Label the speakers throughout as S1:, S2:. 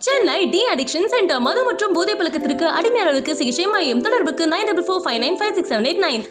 S1: Chennai deaddiction centre மது மற்றும் போதை பழக்கத்திற்கு அடிமையாளர்களுக்கு சிகிச்சை மையம். தொடர்புக்கு 9445956789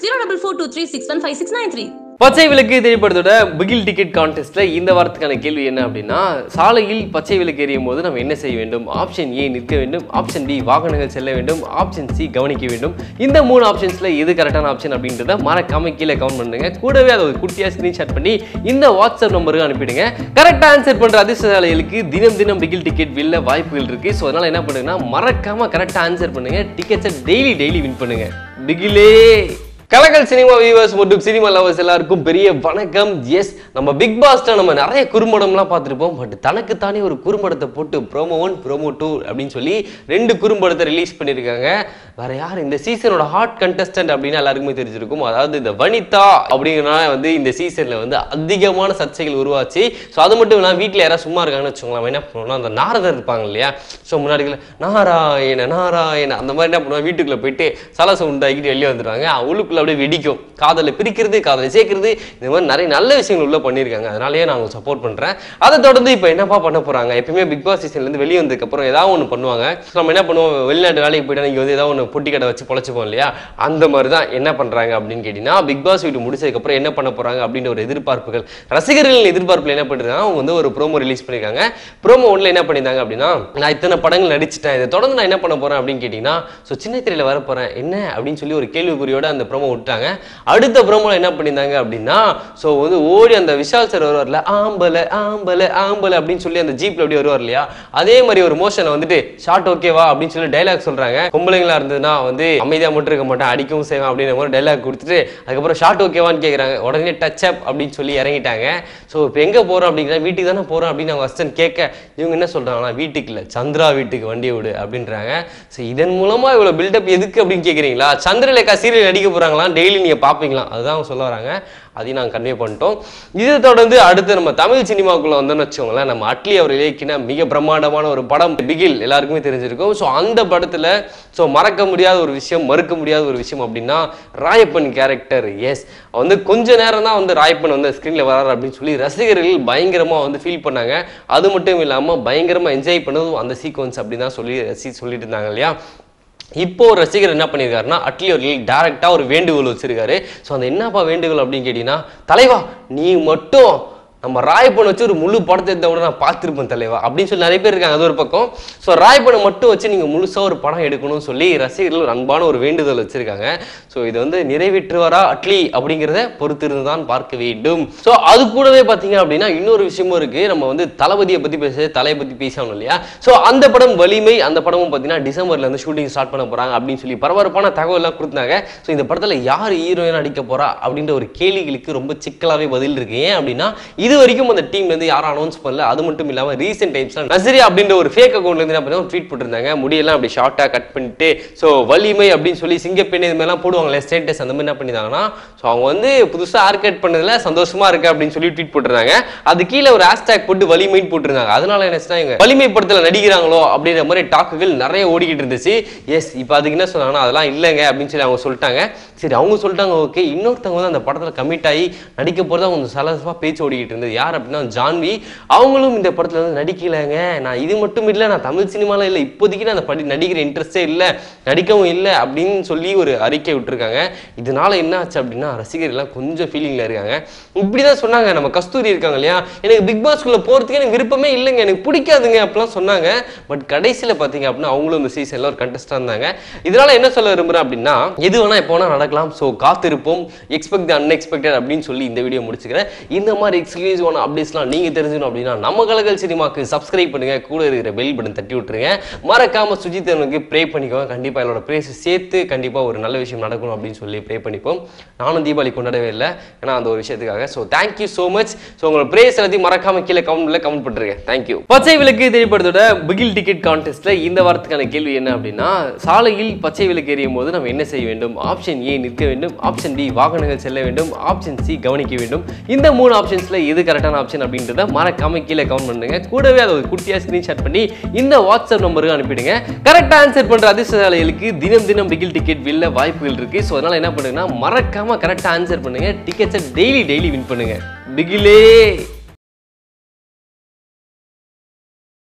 S1: 04423615693.
S2: பச்சை விளக்கு திரைப்படத்தோட பிகில் டிக்கெட் கான்டெஸ்ட்ல இந்த வாரத்துக்கான கேள்வி என்ன அப்படின்னா, சாலையில் பச்சை விளக்கு எரியும் போது நம்ம என்ன செய்ய வேண்டும்? ஆப்ஷன் ஏ நிற்க வேண்டும், ஆப்ஷன் பி வாகனங்கள் செல்ல வேண்டும், ஆப்ஷன் சி கவனிக்க வேண்டும். இந்த 3 ஆப்ஷன்ஸ்ல எது கரெக்டான ஆப்ஷன் அப்படின்றத மறக்காம கீழே கமெண்ட் பண்ணுங்க. கூடவே அதை ஒரு குட்டியா ஸ்கிரீன்ஷாட் பண்ணி இந்த வாட்ஸ்அப் நம்பருக்கு அனுப்பிடுங்க. கரெக்டா ஆன்சர் பண்ற அதிர்ஷ்டசாலிகளுக்கு தினம் பிகில் டிக்கெட் வில்ல வாய்ப்புகள் இருக்கு. ஸோ அதனால என்ன பண்ணுங்கன்னா மறக்காம கரெக்டா ஆன்சர் பண்ணுங்க. டிக்கெட்ஸை டெய்லி வின் பண்ணுங்க. பிகிலே கலக்கல் சினிமா வியூவர்ஸ் மற்றும் சினிமா லவர்ஸ் எல்லாருக்கும் பெரிய வணக்கம். எஸ், நம்ம பிக் பாஸ்ல நம்ம நிறைய குறும்படம்லாம் பார்த்துருப்போம். பட் தனக்கு தானே ஒரு குறும்படத்தை போட்டு ப்ரோமோ 1 ப்ரோமோ 2 அப்படின்னு சொல்லி 2 குறும்படத்தை ரிலீஸ் பண்ணியிருக்காங்க. வேற யார் இந்த சீசனோட ஹாட் கண்டஸ்டன்ட் அப்படின்னு எல்லாருக்குமே தெரிஞ்சிருக்கும். அதாவது இந்த வனிதா அப்படிங்கிறனால இந்த சீசன்ல அதிகமான சர்ச்சைகள் உருவாச்சு. ஸோ அது மட்டும் இல்லாமல் வீட்டில் யாராவது சும்மா இருக்காங்கன்னு வச்சுக்கோங்களேன், என்ன பண்ணுவோம்னா அந்த நாரதர் இருப்பாங்க இல்லையா, ஸோ முன்னாடி நாராயண அந்த மாதிரி என்ன பண்ணுவாங்க, வீட்டுக்குள்ள போயிட்டு சலசம் உண்டாக்கிட்டு வெளியே வந்துடுவாங்க. அவளுக்குள்ள அப்படியே வெடிக்கும், காதலை பிரிக்கிறது, காதலை சேர்க்கிறது, இந்த மாதிரி நிறைய நல்ல விஷயங்கள் உள்ள பண்ணியிருக்காங்க. அதனாலேயே நான் சப்போர்ட் பண்றேன். அதை தொடர்ந்து இப்போ என்னப்பா பண்ண போறாங்க? எப்பயுமே பிக் பாஸ் சீசன்ல இருந்து வெளியே வந்ததுக்கு அப்புறம் ஏதாவது ஒன்று பண்ணுவாங்க. நம்ம என்ன பண்ணுவோம், வெளிநாட்டு வேலைக்கு போயிட்டா நீங்க ஏதாவது ஒன்று பொட்டி கடை வச்சு பொழைச்சுப்போம் இல்லையா, அந்த மாதிரி தான் என்ன பண்றாங்க அப்படின்னு கேட்டீங்கன்னா, பிக் பாஸ் வீட்டு முடிச்சதுக்கு அப்புறம் என்ன பண்ண போறாங்க அப்படின்ற ஒரு எதிர்பார்ப்புகள், ரசிகர்களின் எதிர்பார்ப்புல என்ன பண்றாங்க, அவங்க ஒரு ப்ரோமோ ரிலீஸ் பண்ணிருக்காங்க. ப்ரோமோ 1ல என்ன பண்ணிருந்தாங்க அப்படின்னா, நான் இத்தனை படங்கள் நடிச்சிட்டேன், இதை தொடர்ந்து நான் என்ன பண்ண போறேன் அப்படின்னு கேட்டீங்கன்னா, ஸோ சின்ன திரையில வர போறேன் என்ன அப்படின்னு சொல்லி ஒரு கேள்விக்குறியோட அந்த ப்ரோமோ விட்டாங்க. அடுத்த ப்ரோமோல என்ன பண்ணிருந்தாங்க அப்படின்னா, சோ ஓடி அந்த விஷால் சார் வருவார்ல, ஆம்பல ஆம்பல ஆம்பல அப்படின்னு சொல்லி அந்த ஜீப்ல அப்படி வருவார் இல்லையா, அதே மாதிரி ஒரு மோஷன்ல வந்துட்டு ஷார்ட் ஓகேவா அப்படின்னு சொல்லி டைலாக் சொல்றாங்க. பொம்பளைங்களா இருந்ததுன்னா அமைதியா மட்டும் இருக்க மாட்டேன், அடிக்கவும் செய்வேன் அப்படின்ற மாதிரி டைலாக் கொடுத்துட்டு அதுக்கப்புறம் ஷார்ட் ஓகேவான்னு கேட்கறாங்க. உடனே டச் அப் அப்படின்னு சொல்லி இறங்கிட்டாங்க. ஸோ இப்போ எங்க போறோம் அப்படிங்கிற, வீட்டுக்கு தானே போறோம் அப்படின்னு அவங்க அஸ்டன் கேட்க, இவங்க என்ன சொல்றாங்கன்னா, வீட்டுக்கு இல்லை சந்திரா வீட்டுக்கு வண்டியை விடு அப்படின்றாங்க. ஸோ இதன் மூலமா இவ்வளவு பில்டப் எதுக்கு அப்படின்னு கேட்குறீங்களா? சந்திரலேகா சீரியல் நடிக்க போறாங்களா, டெய்லி நீங்க பார்ப்பீங்களா, அதுதான் அவங்க சொல்ல வராங்க. அதையும் நாங்கள் கன்வே பண்ணிட்டோம். இதை தொடர்ந்து அடுத்து நம்ம தமிழ் சினிமாக்குள்ள வந்தோம்னு வச்சுக்கோங்களேன், நம்ம அட்லி அவர் இயக்கின மிக பிரம்மாண்டமான ஒரு படம் பிகில் எல்லாருக்குமே தெரிஞ்சிருக்கும். ஸோ அந்த படத்துல மறக்க முடியாத ஒரு விஷயம், மறுக்க முடியாத ஒரு விஷயம் அப்படின்னா ராயப்பன் கேரக்டர். எஸ், கொஞ்ச நேரம் தான் ராயப்பன் ஸ்கிரீன்ல வராரு அப்படின்னு சொல்லி ரசிகர்கள் பயங்கரமா ஃபீல் பண்ணாங்க. அது மட்டும் இல்லாம பயங்கரமா என்ஜாய் பண்ணதும் அந்த சீக்வன்ஸ் அப்படின்னு தான் சொல்லிட்டு இருந்தாங்க இல்லையா. இப்போ ரசிகர் என்ன பண்ணியிருக்காருன்னா, அட்லி அவர்கள் டைரக்டா ஒரு வேண்டுகோள் வச்சிருக்காரு. ஸோ அந்த என்னப்பா வேண்டுகோள் அப்படின்னு கேட்டீங்கன்னா, தலைவா நீ மட்டும் நம்ம ராயப்பனை வச்சு ஒரு முழு படத்தை எடுத்த கூட நான் பார்த்துருப்பேன் தலைவா அப்படின்னு சொல்லி நிறைய பேர் இருக்காங்க. அது ஒரு பக்கம். ஸோ ராயப்பனை மட்டும் வச்சு நீங்கள் முழுசாக ஒரு படம் எடுக்கணும்னு சொல்லி ரசிகர்கள் ஒரு அன்பான ஒரு வேண்டுதல் வச்சிருக்காங்க. ஸோ இது நிறைவேற்றுவாரா அட்லி அப்படிங்கிறத பொறுத்திருந்து தான் பார்க்க வேண்டும். ஸோ அது கூடவே பார்த்தீங்க அப்படின்னா இன்னொரு விஷயமும் இருக்கு. நம்ம தளபதியை பற்றி தலையை பற்றி பேசணும் இல்லையா. ஸோ அந்த படம் வலிமை, அந்த படமும் பார்த்தீங்கன்னா டிசம்பர்ல ஷூட்டிங் ஸ்டார்ட் பண்ண போறாங்க அப்படின்னு சொல்லி பரபரப்பான தகவல்லாம் கொடுத்தாங்க. ஸோ இந்த படத்தில் யார் ஹீரோயின் நடிக்க போறா அப்படின்ற ஒரு கேள்விகளுக்கு ரொம்ப சிக்கலாகவே பதில் இருக்கு. ஏன் அப்படின்னா இது வரைக்கும் அந்த டீம்ல இருந்து யாரும் அனௌன்ஸ் பண்ணல. அது மட்டும் இல்லாம ரீசென்ட் டைம்ஸ்ல நஸ்ரியா அப்படின்ற ஒரு ஃபேக் அக்கவுண்ட்ல இருந்து என்ன ட்வீட் போட்டிருந்தாங்க, முடியெல்லாம் அப்படி ஷார்ட்டா கட் பண்ணிட்டு சோ வலிமை அப்படின்னு சொல்லி சிங்கப்பெண்ணை இது மாதிரிலாம் போடுவாங்களே ஸ்டேட்டஸ், அந்த மாதிரி என்ன பண்ணிருந்தாங்கன்னா, ஸோ அவங்க புதுசா ஹேர் கட் பண்ணதுல சந்தோஷமா இருக்கு அப்படின்னு சொல்லி ட்வீட் போட்டிருந்தாங்க. அது கீழே ஒரு ஹேஷ்டேக் போட்டு வலிமைன்னு போட்டிருந்தாங்க. அதனால என்ன வலிமை படத்துல நடிக்கிறாங்களோ அப்படின்ற மாதிரி டாக்குகள் நிறைய ஓடிக்கிட்டு இருந்துச்சு. எஸ், இப்போ அதுக்கு என்ன சொன்னாங்கன்னா, அதெல்லாம் இல்லைங்க அப்படின்னு சொல்லி அவங்க சொல்லிட்டாங்க. சரி, அவங்க சொல்லிட்டாங்க ஓகே. இன்னொருத்தவங்க அந்த படத்துல கமிட் ஆகி நடிக்க போறதா கொஞ்சம் சலசலப்பா பேச்சு ஓடிக்கிட்டு இருந்தது. யார் அப்படின்னா ஜான்வி. அவங்களும் இந்த படத்துல நடிக்கலைங்க, நான் இது மட்டும் இல்லை, நான் தமிழ் சினிமால இல்லை, இப்போதைக்கு நான் அந்த நடிக்கிற இன்ட்ரெஸ்டே இல்லை, நடிக்கவும் இல்லை அப்படின்னு சொல்லி ஒரு அறிக்கை விட்டுருக்காங்க. இதனால என்ன ஆச்சு அப்படின்னா ரசிகர்கள் எல்லாம் கொஞ்சம் ஃபீலிங்ல இருக்காங்க. இப்படிதான் சொன்னாங்க. நம்ம கஸ்தூரி இருக்காங்க இல்லையா, எனக்கு பிக் பாஸ்குள்ள போறதுக்கு எனக்கு விருப்பமே இல்லைங்க, எனக்கு பிடிக்காதுங்க அப்படிலாம் சொன்னாங்க. பட் கடைசியில பாத்தீங்க அப்படின்னா அவங்களும் இந்த சீசன்ல ஒரு கண்டஸ்டா இருந்தாங்க. இதனால என்ன சொல்ல விரும்புறேன் அப்படின்னா, எது வேணா எப்போ வேணா நடக்கலாம். ஸோ காத்திருப்போம், எக்ஸ்பெக்ட் தி அன்எக்ஸ்பெக்டட் அப்படின்னு சொல்லி இந்த வீடியோ முடிச்சுக்கிறேன். இந்த மாதிரி எக்ஸ்க்ளூசிவான அப்டேட்ஸ்லாம் நீங்க தெரிஞ்சுக்கணும் அப்படின்னா நம்ம கலக்கல் சினிமாக்கு சப்ஸ்கிரைப் பண்ணுங்க, கூட இருக்கிற பெல் பட்டன் தட்டி விட்டுருங்க. மறக்காம சுஜித் அவனுக்கு ப்ரே பண்ணிக்கோங்க. கண்டிப்பா என்னோட ப்ரேஸ் சேர்த்து கண்டிப்பா ஒரு நல்ல விஷயம் நடக்கணும் அப்படின்னு சொல்லி ப்ரே பண்ணிப்போம். நானும் தீபாவளி கொண்டாடவே இல்லை, ஏன்னா அந்த ஒரு விஷயத்துக்காக. So thank you so much. So உங்களோட ப்ரேஸ் எல்லாத்தையும் மறக்காம கீழே கமெண்ட் பண்ணுறேன். தேங்க்யூ. பச்சை விளக்கு திரைப்படத்தோட பிகில் டிக்கெட் கான்டெஸ்ட்ல இந்த வாரத்துக்கான கேள்வி என்ன அப்படின்னா, சாலையில் பச்சை விளக்கு எரியும் போது நம்ம என்ன செய்ய வேண்டும்? ஆப்ஷன் ஏ நிற்க வேண்டும், ஆப்ஷன் பி வாகனங்கள் செல்ல வேண்டும், ஆப்ஷன் சி கவனிக்க வேண்டும். இந்த 3 ஆப்ஷன்ஸ்ல எது கரெக்டான ஆப்ஷன் அப்படின்றத மறக்காம கீழே கமெண்ட் பண்ணுங்க. கூடவே அதை ஒரு குட்டியா ஸ்கிரீன்ஷாட் பண்ணி இந்த வாட்ஸ்அப் நம்பருக்கு அனுப்பிடுங்க. கரெக்டா ஆன்சர் பண்ற அதிர்ஷ்டசாலிகளுக்கு தினம் பிகில் டிக்கெட் வில்ல வாய்ப்புகள் இருக்கு. ஸோ அதனால என்ன பண்ணுங்கன்னா மறக்காம கரெக்டா ஆன்சர் பண்ணுங்க. டிக்கெட்ஸை டெய்லி வின் பண்ணுங்க. பிகிலே